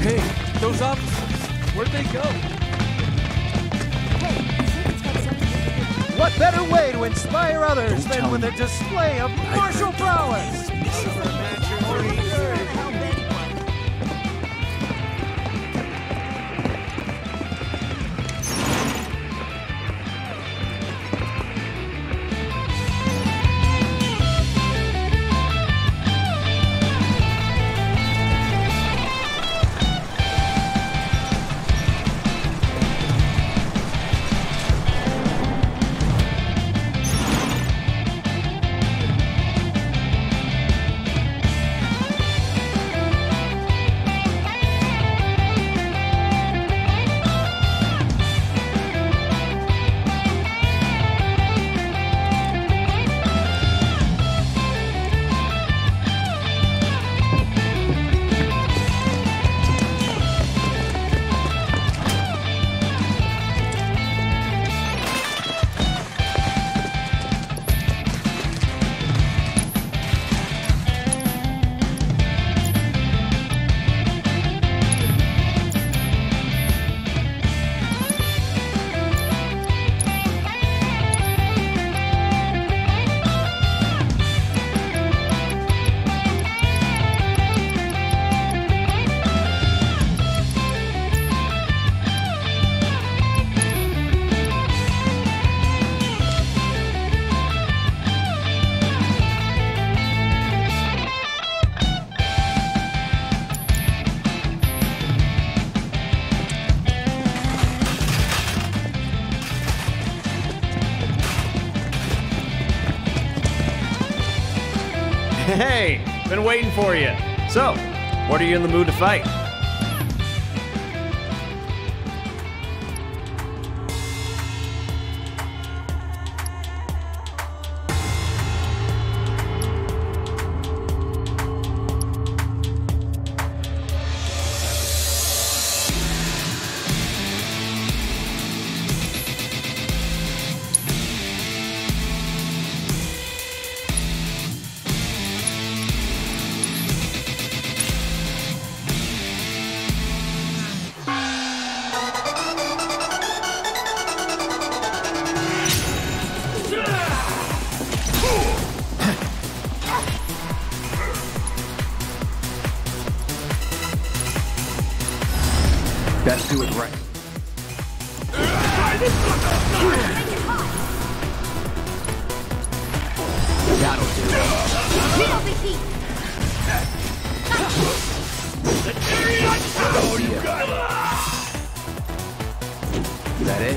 Hey, those officers, where'd they go? What better way to inspire others than with a display of martial prowess? Hey, been waiting for you. So, what are you in the mood to fight? Best do it right. That'll do. Feel the heat. Oh, you got it. Is that it?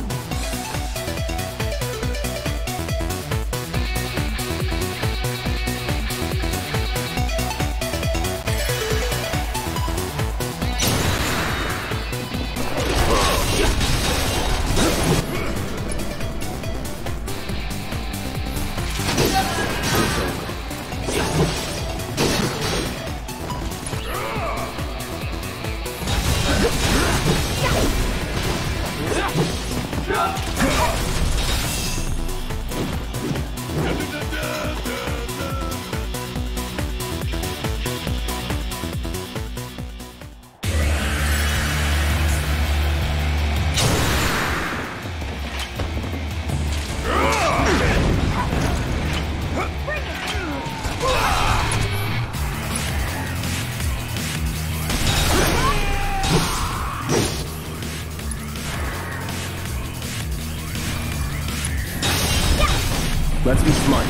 Let's be smart.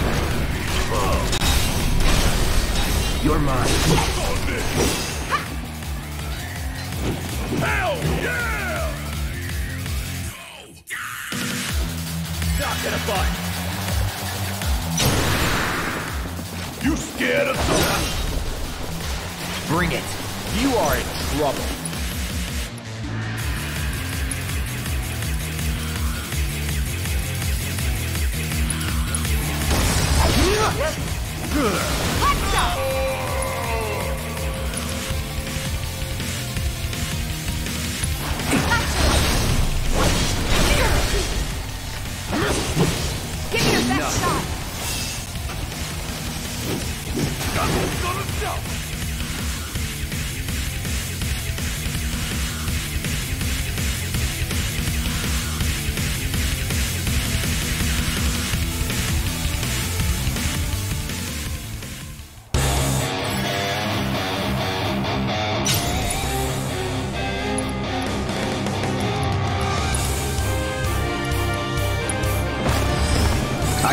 You're mine. Hell yeah! Not gonna bite. You scared of something? Bring it. You are in trouble. Give me your best shot.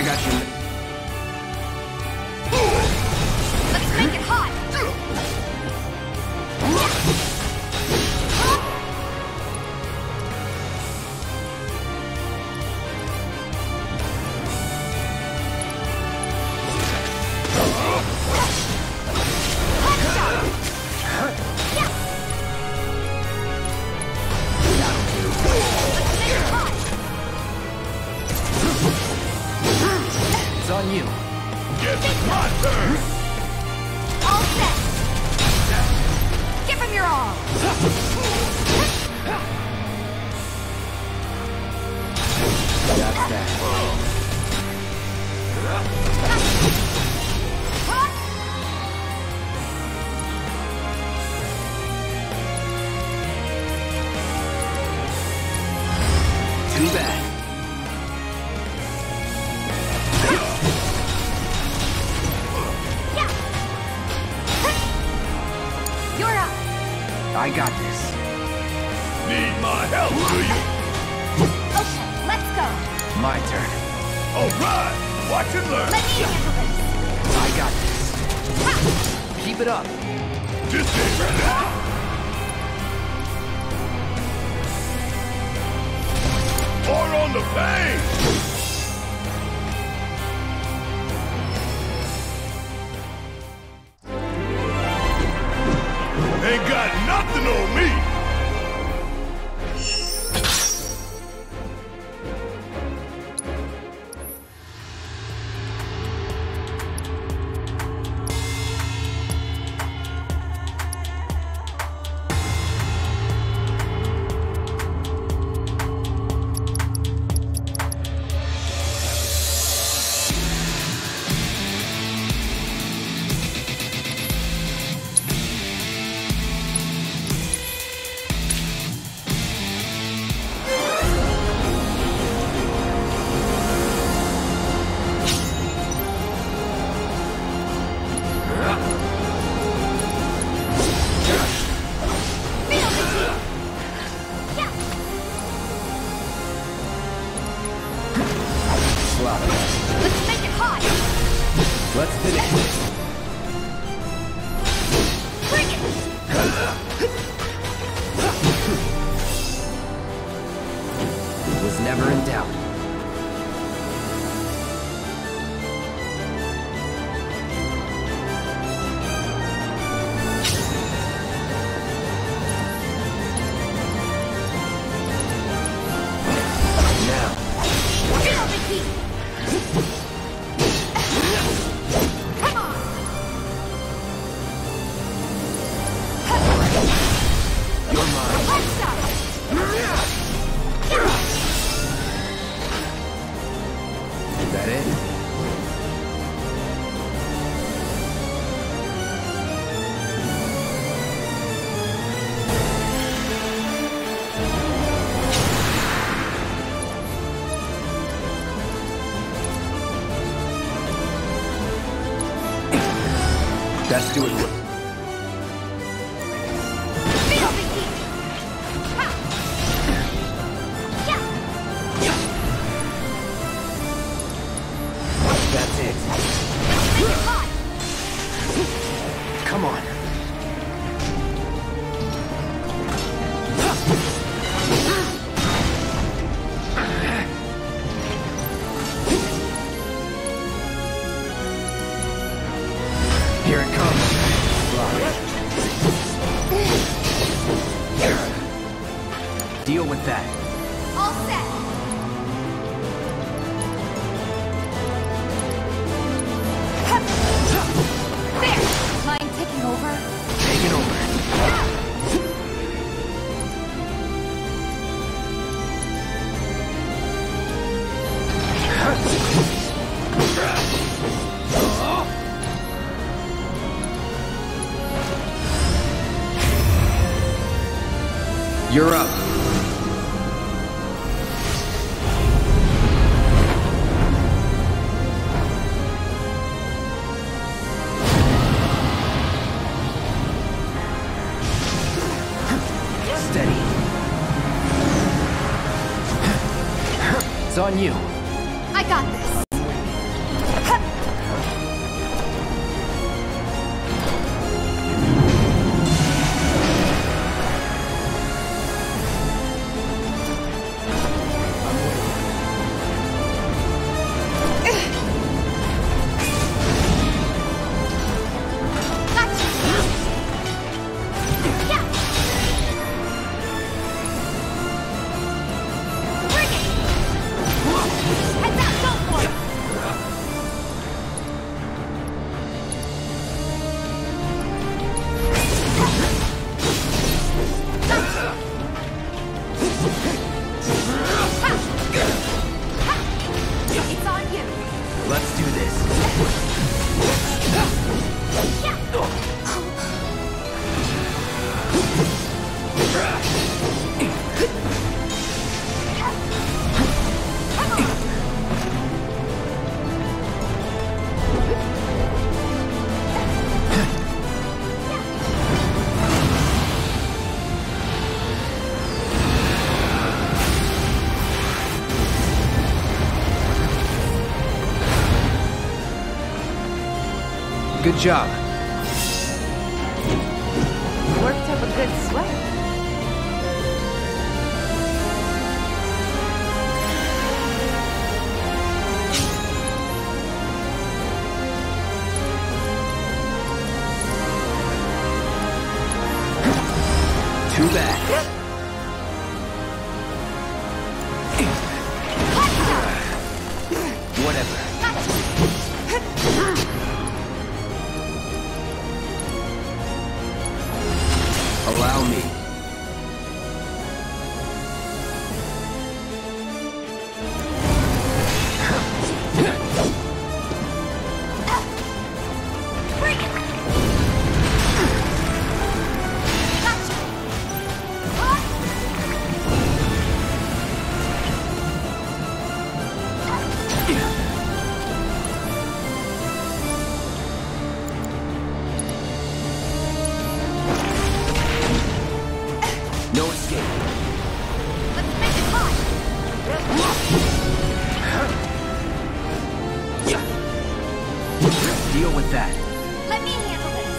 got you. Let's make it hot! It's on you. Guess it's my turn. All set! Give him your all! That's that. Too bad. You're up! I got this. Need my help, do you? Okay, let's go! My turn. All right. Watch and learn. Let me handle this! I got this. Keep it up. Just it. Or on the bang. Ain't got nothing on me. Let's make it hot! Let's finish this. Bring it! Was never in doubt. Now, Feel the heat! Come on! you're mine. Let's stop! Is that it? Let's do it. Feel the heat! Ha! Yeah! That's it. Make it hot! Come on. Here it comes. Deal with that. All set! There! Mind taking over? Take it over. You're up. Steady. It's on you. I got this! Good job. Worked up a good sweat. Too bad. Whatever. Allow me. No escape. Let's make it hot. Deal with that. Let me handle this.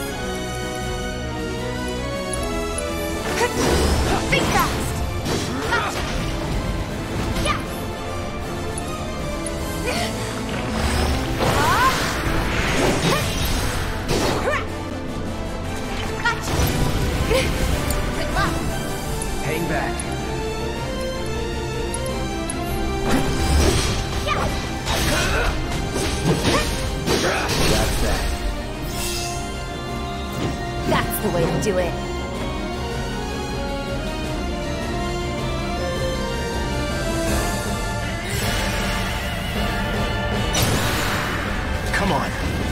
Think fast. Gotcha. Yeah. Gotcha. Good luck. Hang back. That's that. That's the way to do it. Come on.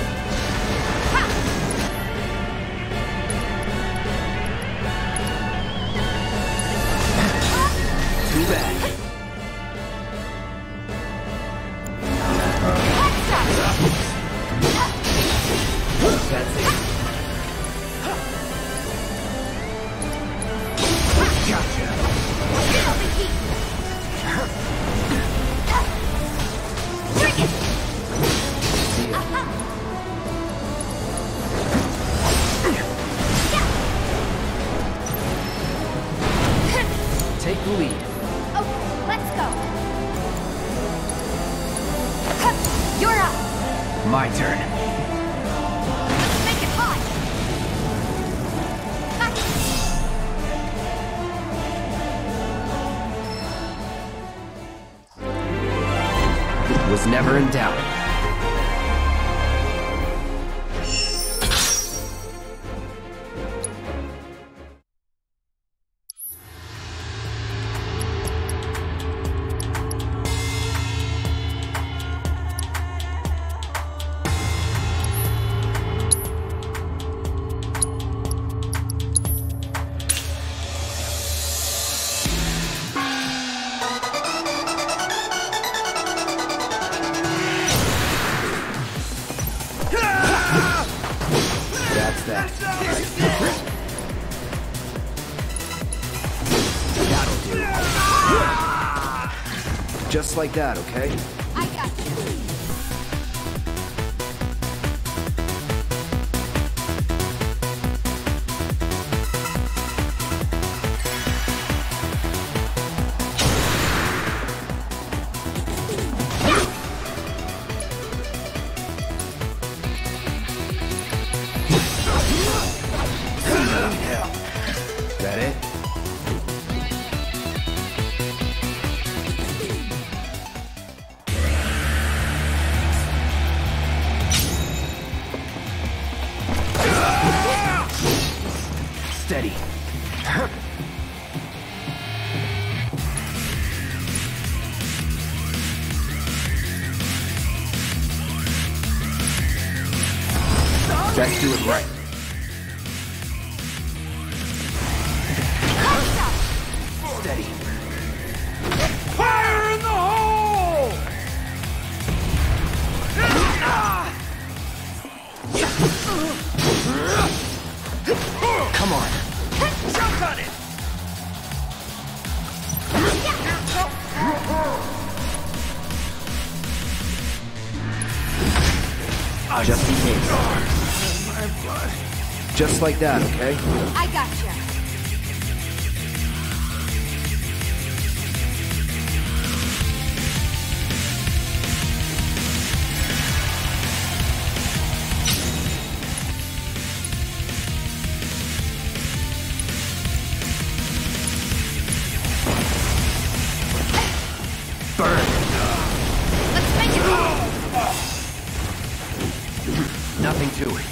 Too bad. That's it. Gotcha. Feel the heat. Bring it. See ya. Take the lead. Okay, let's go. You're up. My turn. Let's make it hot. Was never in doubt. That's that. That'll do. Just like that, okay? I got you. That it? Steady. Let's do it right. Steady. Fire in the hole! Come on. Jump on it! Just in case. Just like that, okay? I gotcha. Burn! Let's make it hot. Nothing to it.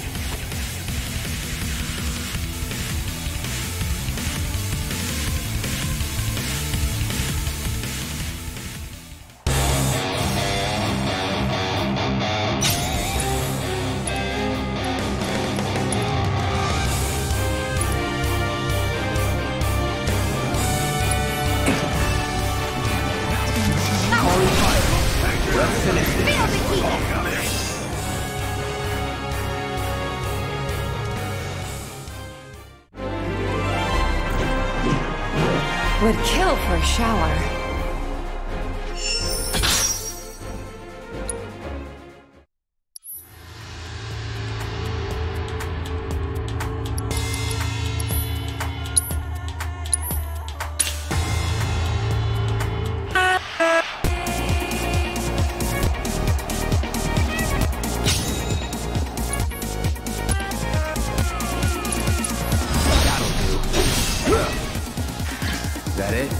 Feel the heat. Would kill for a shower. Is that it?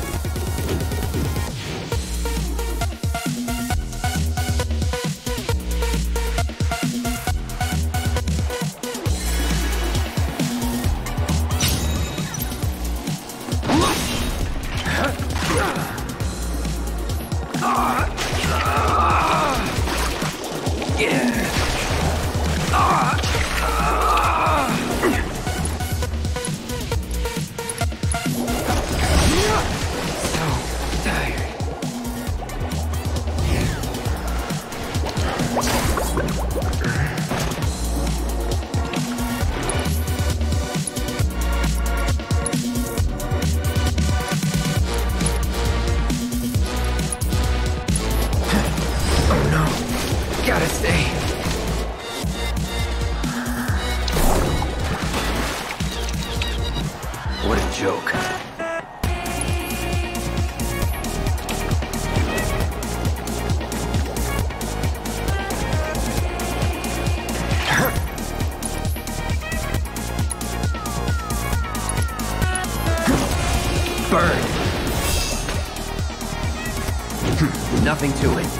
Gotta stay. What a joke. Burn. Nothing to it.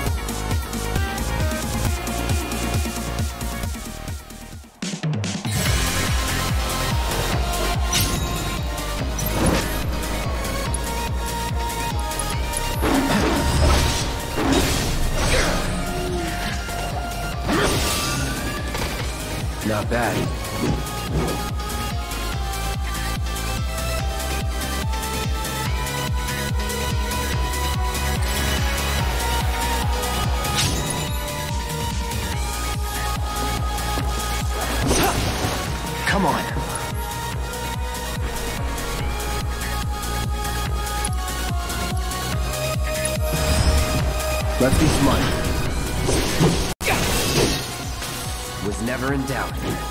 Not bad. Come on. Let's be smart. Was never in doubt.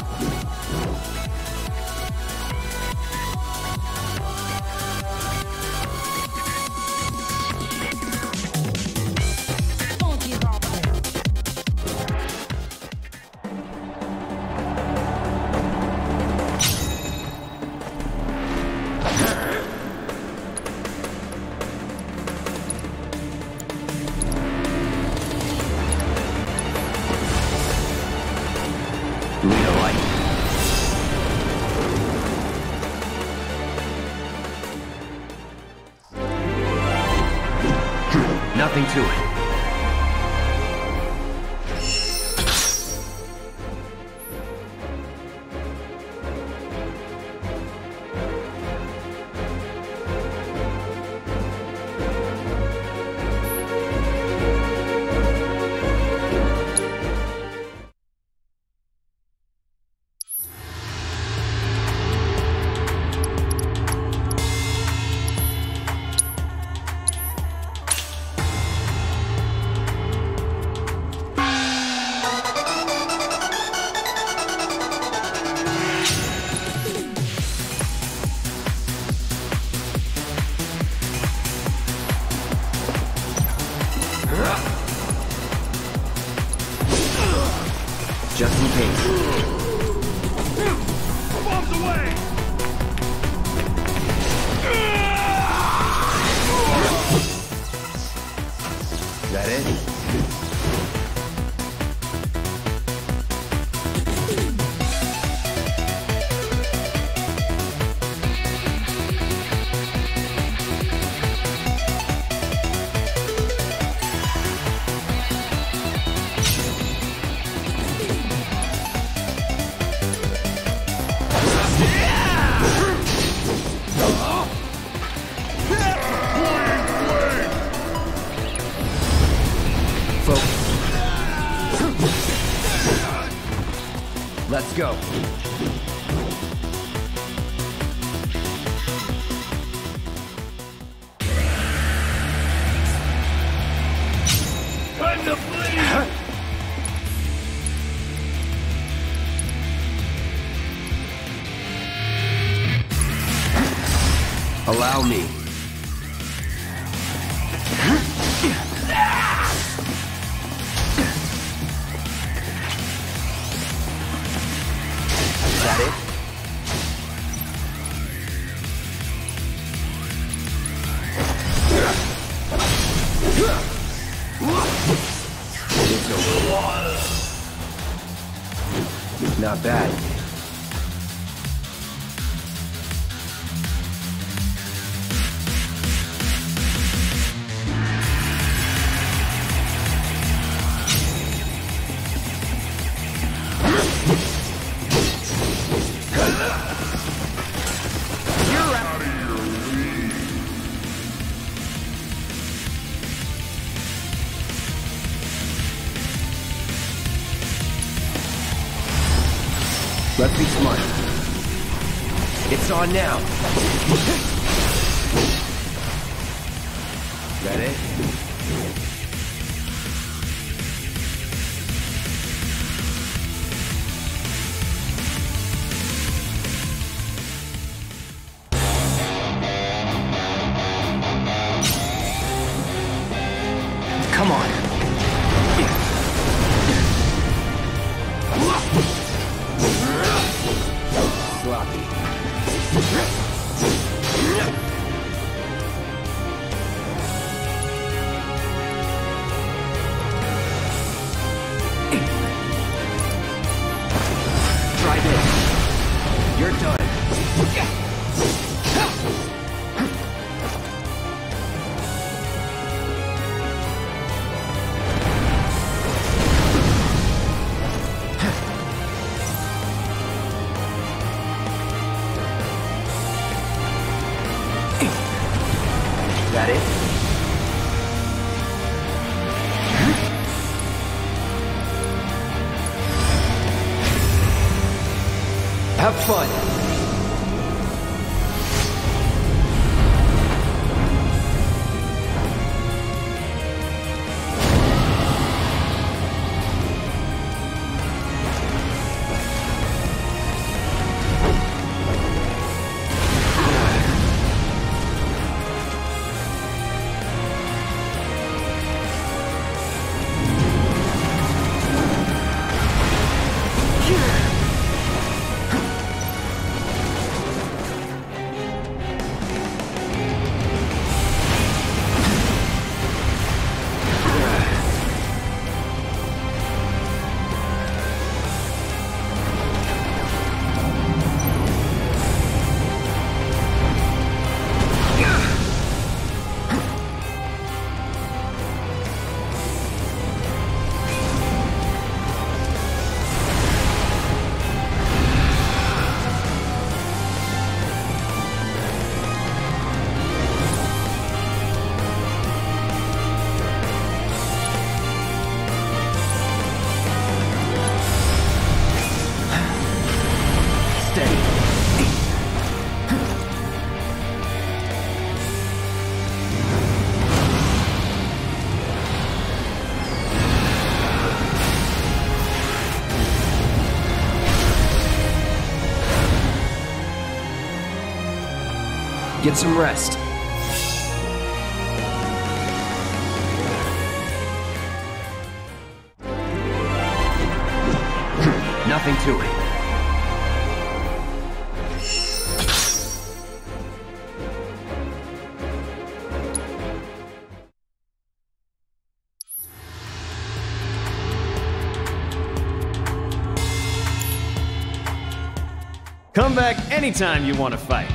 Lead a light. Nothing to it. that it? Let's go. Time to bleed! Allow me. Is that it? It's over. Not bad. Let's be smart. It's on now. That it? Come on. Sloppy. Try this. You're done. That it? Have fun. Get some rest. Nothing to it. Come back anytime you want to fight.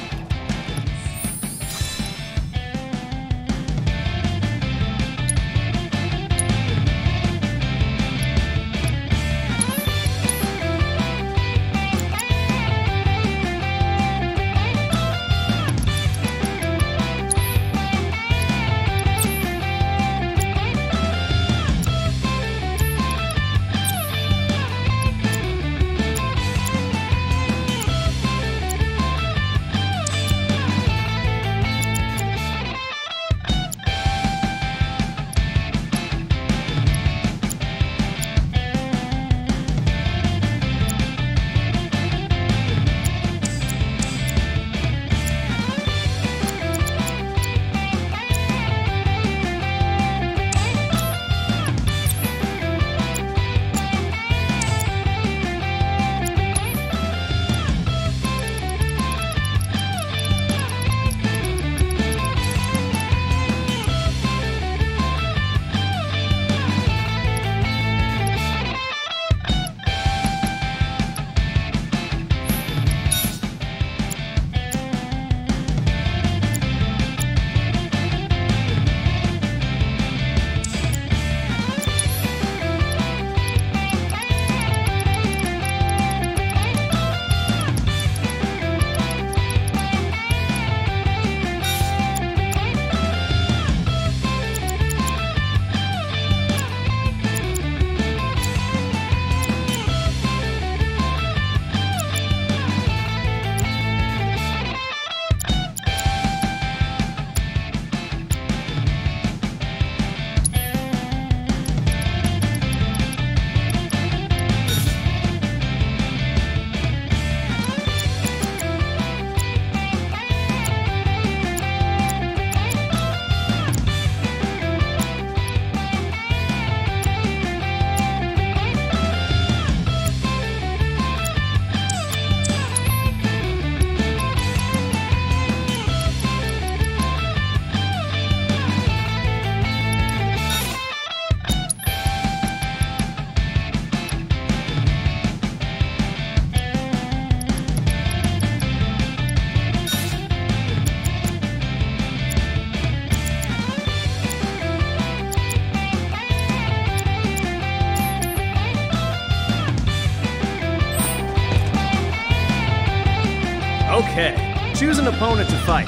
Okay, choose an opponent to fight.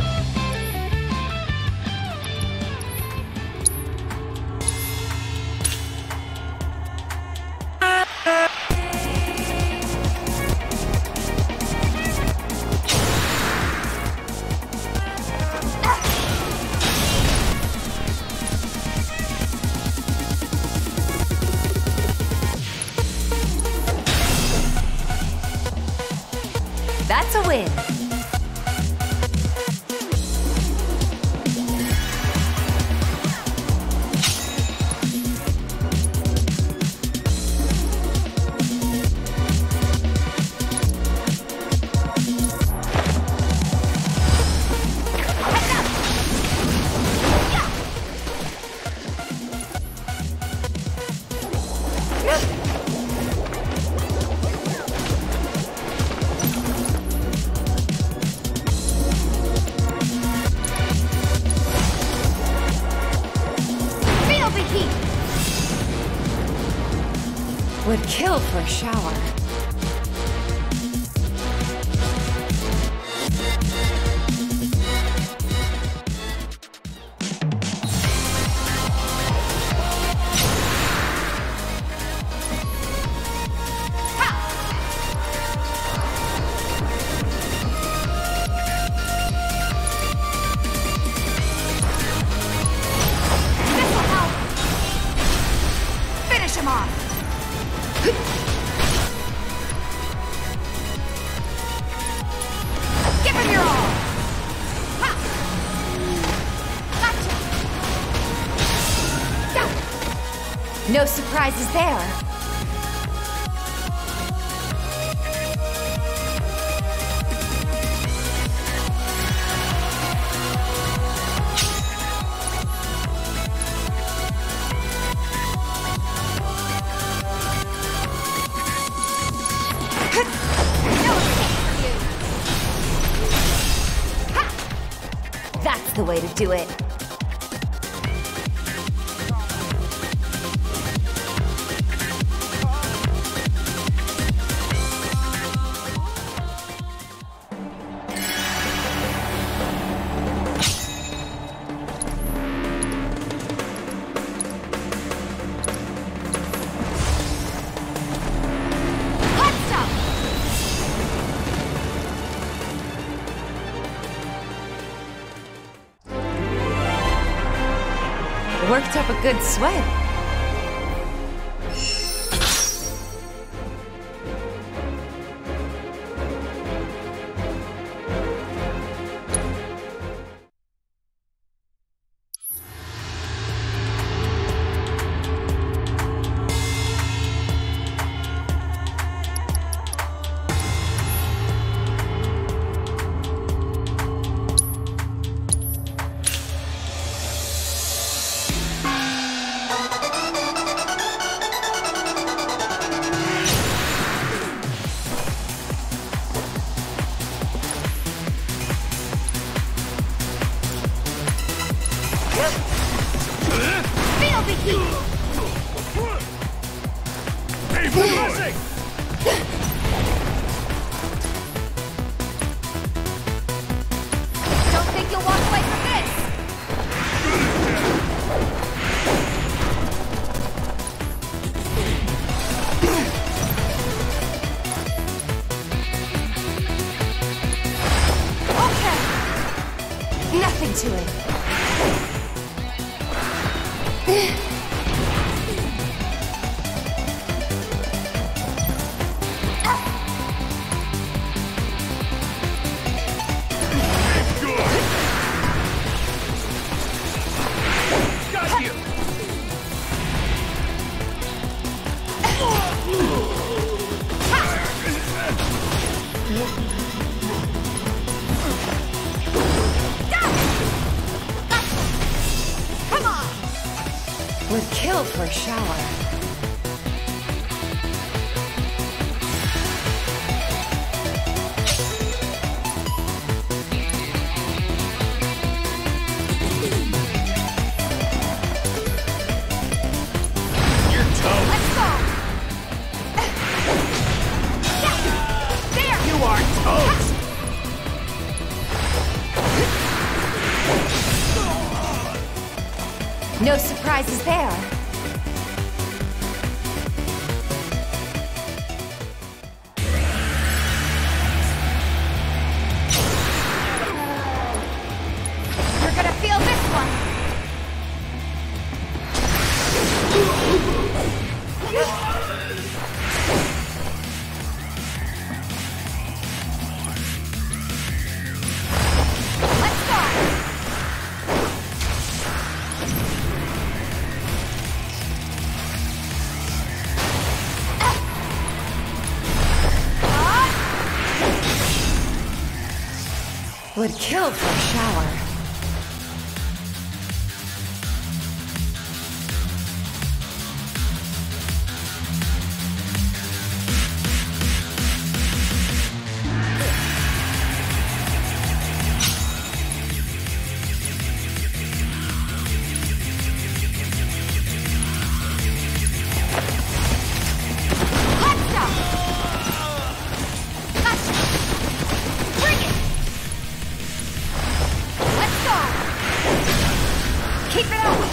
That's a win. Would kill for a shower. This'll help. Finish him off. Give him your all! Ha! Gotcha! No surprises there. No escape for you! the way to do it. Worked up a good sweat. Nothing to it. Got you! Would kill for a shower. You're toast! Let's go! There! You are toast! No surprises there. You're gonna feel this one! Let's go! Would kill for a shower. Keep it up!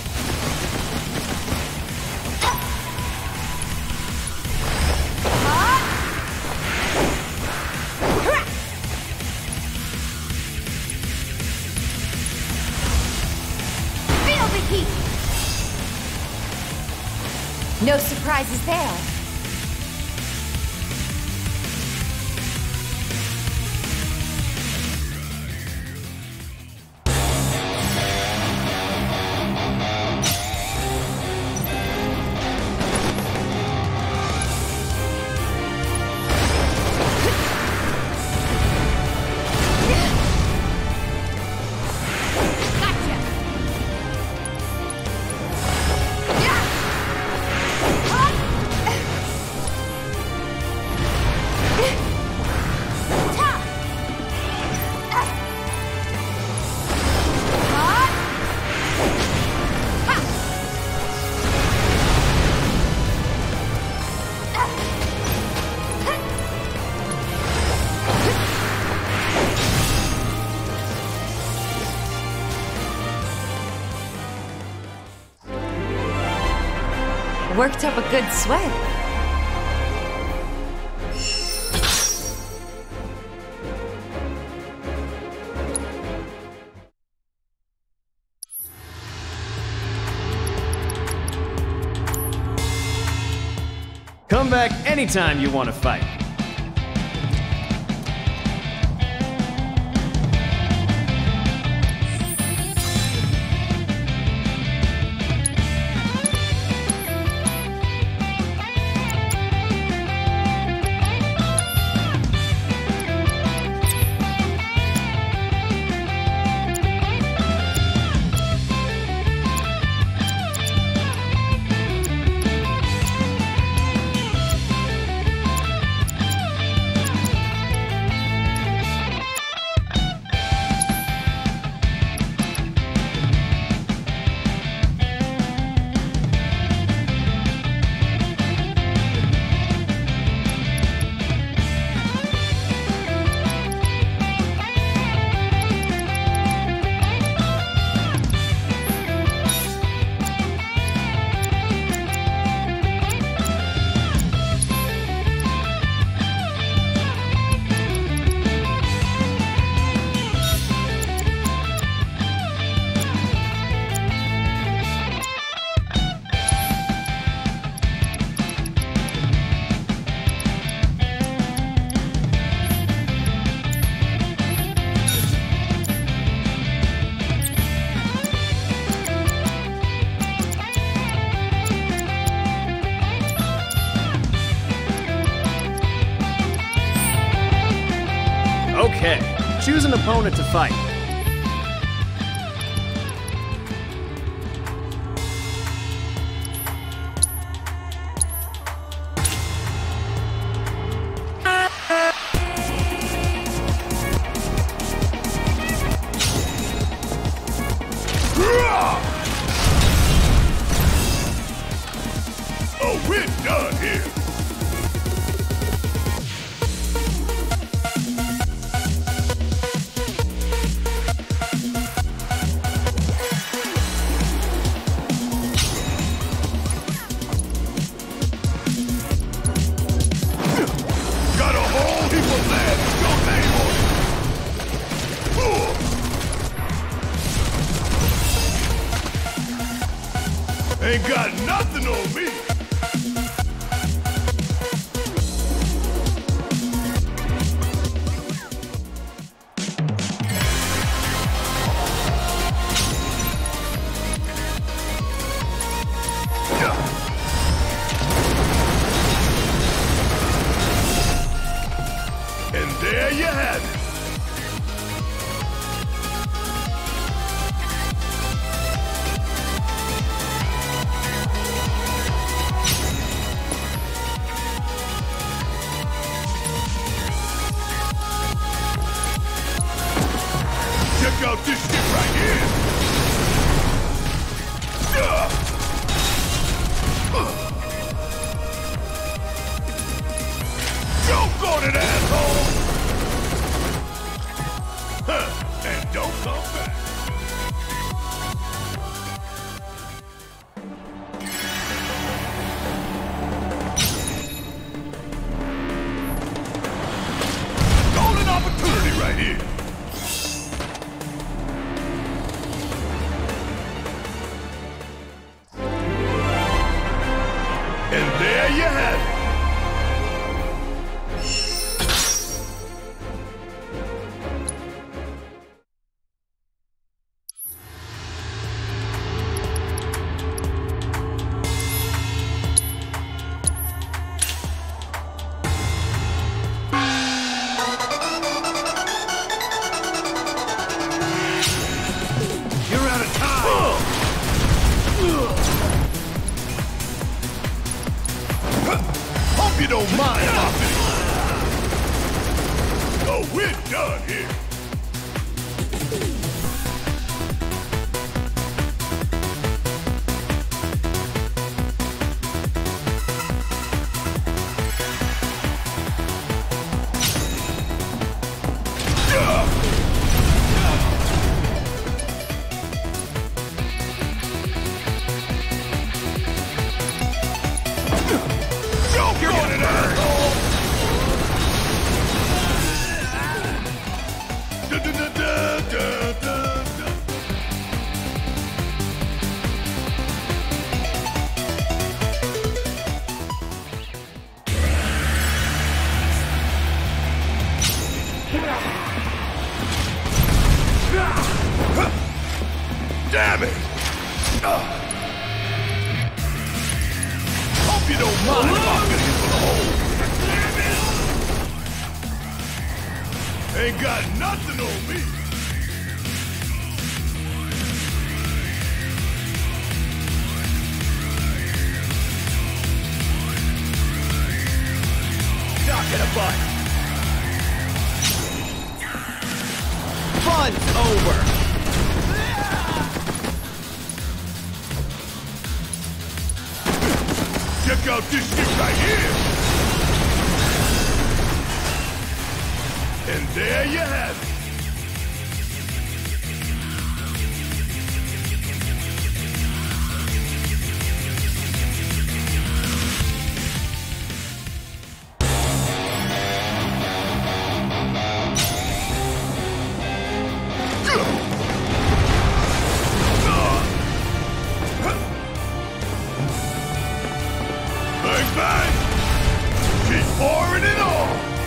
Feel the heat! No surprises there. Gotcha! Yeah! Worked up a good sweat. Come back anytime you want to fight. Okay, choose an opponent to fight. Oh, we're done here. Got a whole heap of land. Your name on it. Ain't got nothing on me. And there you have it. Check out this shit right here. Choke on it, asshole! Huh, and don't come back. Golden opportunity right here. And there you have it. Damn it! Hope you don't mind if I'm gonna hit with a hole. Ain't got nothing on me. Knock it a butt. Fun's over. Check out this shit right here! And there you have it! Bang, bang! She's pouring it on!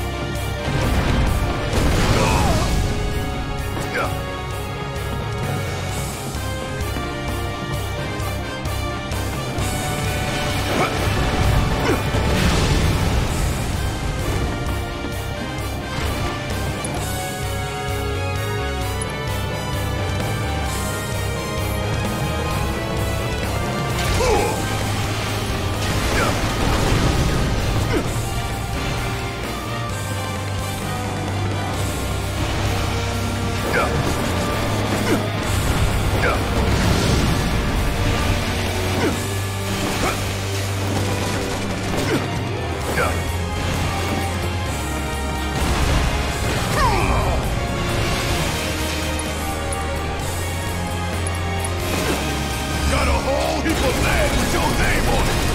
Got a whole heap of land with your name on it.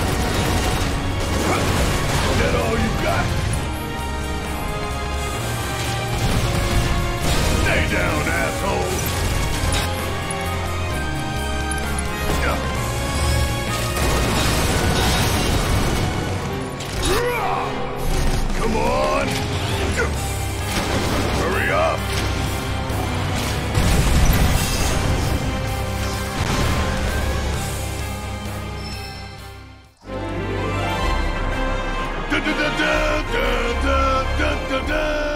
Is that all you got? Stay down, asshole. Come on. Hurry up. Da da da da da da da da da.